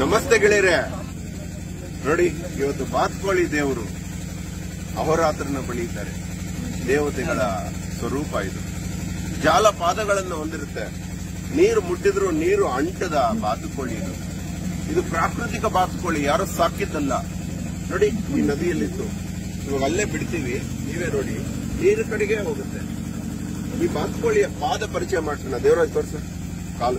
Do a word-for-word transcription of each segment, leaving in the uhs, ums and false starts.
ನಮಸ್ತೆ ಗೆಳೆಯರೆ. ನೋಡಿ, ಇವತ್ತು ಬಾತ್ಕೋಳಿ ದೇವರು ಅಹೋರಾತ್ರನ ಬಳಿ ಇದ್ದಾರೆ. ದೇವತೆಗಳ ಸ್ವರೂಪ ಇದು. ಜಾಲಪಾದಗಳನ್ನು ಹೊಂದಿರುತ್ತೆ. ನೀರು ಮುಟ್ಟಿದ್ರು ನೀರು ಅಂಟದ ಬಾತುಕೋಳಿ ಇದು. ಇದು ಪ್ರಾಕೃತಿಕ ಬಾತುಕೋಳಿ, ಯಾರೋ ಸಾಕಿದ್ದಲ್ಲ. ನೋಡಿ, ಈ ನದಿಯಲ್ಲಿತ್ತು. ಇವಾಗ ಅಲ್ಲೇ ಬಿಡ್ತೀವಿ, ನೀವೇ ನೋಡಿ, ನೀರು ಕಡೆಗೆ ಹೋಗುತ್ತೆ. ಈ ಬಾತುಕೋಳಿಯ ಪಾದ ಪರಿಚಯ ಮಾಡ್ತಾನೆ ದೇವರಾಜ್, ತೋರ್ಸ ಕಾಲು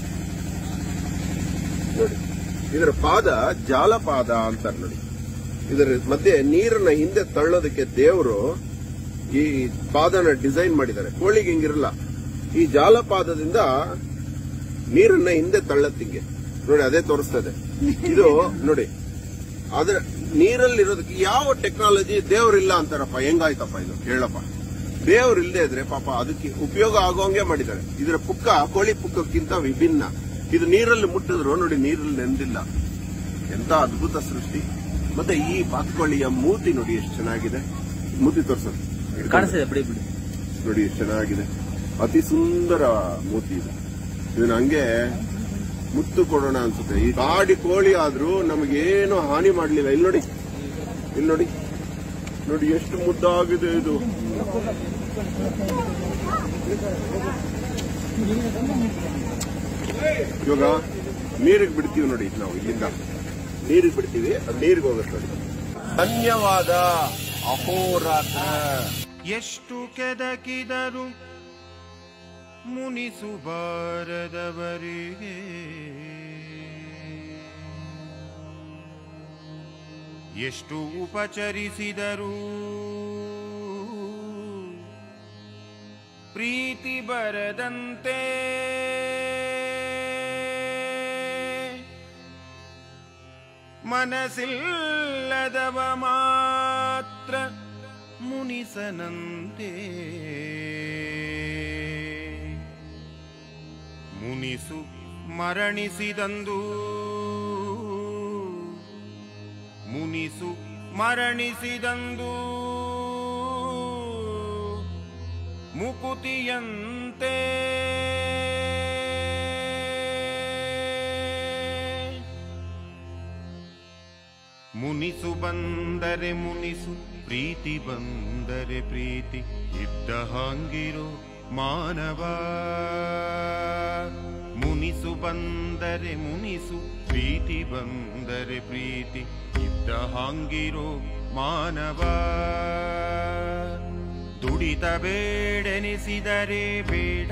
ನೋಡಿ. ಇದರ ಪಾದ ಜಾಲಪಾದ ಅಂತಾರೆ ನೋಡಿ. ಇದರ ಮಧ್ಯೆ ನೀರನ್ನ ಹಿಂದೆ ತಳ್ಳೋದಕ್ಕೆ ದೇವರು ಈ ಪಾದನ ಡಿಸೈನ್ ಮಾಡಿದ್ದಾರೆ. ಕೋಳಿಗೆ ಹಿಂಗಿರಲ್ಲ. ಈ ಜಾಲಪಾದದಿಂದ ನೀರನ್ನ ಹಿಂದೆ ತಳ್ಳತ್ತಿಂಗೆ ನೋಡಿ, ಅದೇ ತೋರಿಸ್ತದೆ ಇದು ನೋಡಿ. ಆದ್ರೆ ನೀರಲ್ಲಿರೋದಕ್ಕೆ ಯಾವ ಟೆಕ್ನಾಲಜಿ ದೇವರಿಲ್ಲ ಅಂತಾರಪ್ಪ. ಹೆಂಗಾಯ್ತಪ್ಪ ಇದು ಹೇಳಪ್ಪ. ದೇವ್ರು ಇಲ್ಲದೆ ಇದ್ರೆ ಪಾಪ ಅದಕ್ಕೆ ಉಪಯೋಗ ಆಗೋಂಗೆ ಮಾಡಿದ್ದಾರೆ. ಇದರ ಪುಕ್ಕ ಕೋಳಿ ಪುಕ್ಕಕ್ಕಿಂತ ವಿಭಿನ್ನ. ಇದು ನೀರಲ್ಲಿ ಮುಟ್ಟಿದ್ರು ನೋಡಿ, ನೀರಲ್ಲಿ ನೆಂದಿಲ್ಲ. ಎಂತ ಅದ್ಭುತ ಸೃಷ್ಟಿ. ಮತ್ತೆ ಈ ಬಾತುಕೋಳಿಯ ಮೂತಿ ನೋಡಿ ಎಷ್ಟು ಚೆನ್ನಾಗಿದೆ. ಮೂತಿ ತೋರ್ಸೋದು ನೋಡಿ ಎಷ್ಟು ಚೆನ್ನಾಗಿದೆ. ಅತಿ ಸುಂದರ ಮೂತಿ ಇದು. ಇದನ್ನ ಹಂಗೆ ಮುತ್ತು ಕೊಡೋಣ ಅನ್ಸುತ್ತೆ. ಈ ಕಾಡಿ ಕೋಳಿ ಆದ್ರೂ ನಮಗೇನು ಹಾನಿ ಮಾಡ್ಲಿಲ್ಲ. ಇಲ್ಲಿ ನೋಡಿ, ಇಲ್ಲಿ ನೋಡಿ, ನೋಡಿ ಎಷ್ಟು ಮುದ್ದಾಗಿದೆ ಇದು. ಇವಾಗ ನೀರಿಗೆ ಬಿಡ್ತೀವಿ ನೋಡಿ, ನಾವು ಇಲ್ಲಿಂದ ನೀರಿಗೆ ಬಿಡ್ತೀವಿ, ಅದು ನೀರಿಗೆ ಹೋಗುತ್ತೆ ನೋಡಿ. ಧನ್ಯವಾದ ಅಹೋರಾತ್ರ. ಎಷ್ಟು ಕೆದಕಿದರು ಮುನಿಸುಬಾರದವರಿಗೆ, ಎಷ್ಟು ಉಪಚರಿಸಿದರು ಪ್ರೀತಿ ಬರದಂತೆ, ಮನಸ್ಸಿಲ್ಲದವ ಮಾತ್ರ ಮುನಿಸನಂತೆ. ಮುನಿಸು ಮರಣಿಸಿದಂದು, ಮುನಿಸು ಮರಣಿಸಿದಂದು ಮುಕುತಿಯಂತೆ. ಮುನಿಸು ಬಂದರೆ ಮುನಿಸು, ಪ್ರೀತಿ ಬಂದರೆ ಪ್ರೀತಿ, ಇದ್ದ ಹಾಂಗಿರೋ ಮಾನವ. ಮುನಿಸು ಬಂದರೆ ಮುನಿಸು, ಪ್ರೀತಿ ಬಂದರೆ ಪ್ರೀತಿ, ಇದ್ದ ಹಾಂಗಿರೋ ಮಾನವ. ದುಡಿತ ಬೇಡೆನಿಸಿದರೆ ಬೇಡ,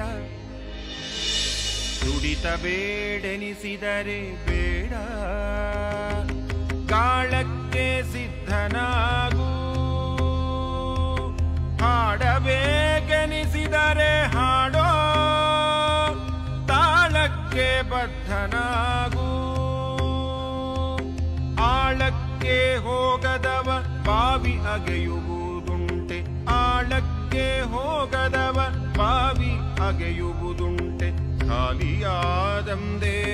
ದುಡಿತ ಬೇಡೆನಿಸಿದರೆ ಬೇಡ, ಕಾಳಕ್ಕೆ ಸಿದ್ಧನಾಗು. ಹಾಡಬೇಕೆನಿಸಿದರೆ ಹಾಡೋ, ತಾಳಕ್ಕೆ ಬದ್ಧನಾಗು. ಆಳಕ್ಕೆ ಹೋಗದವ ಬಾವಿ ಅಗೆಯುವುದುಂಟೆ, ಆಳಕ್ಕೆ ಹೋಗದವ ಬಾವಿ ಅಗೆಯುವುದುಂಟೆ. ಖಾಲಿಯಾದಂದೇ,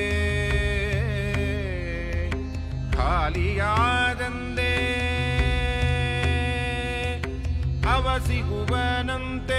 ಖಾಲಿಯಾದಂದೇ ಅವ ಸಿಗುವನಂತೆ.